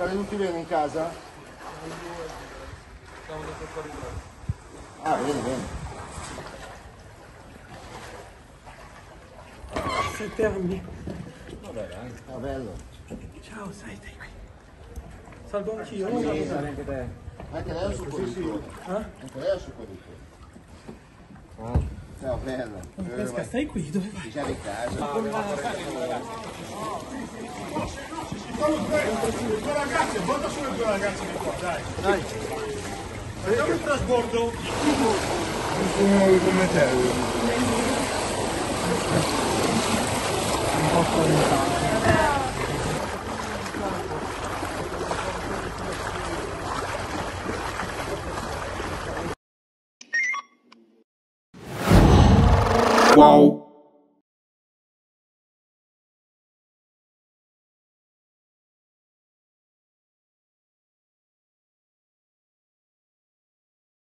State tutti bene in casa? Ah, bene, bene. Sette anni. Vabbè, dai. Ah, bello. Ciao, stai qui. Salgo anch'io. Sì, anche te. Anche lei è un soccorritore. Anche lei è un soccorritore. Ciao, bello. Pesca, stai qui, dove vai? Già di casa. Due ragazze, porta solo due ragazze di qua, dai. Dai. Vediamo il trasbordo. Come te. Un po' spaventato. Wow.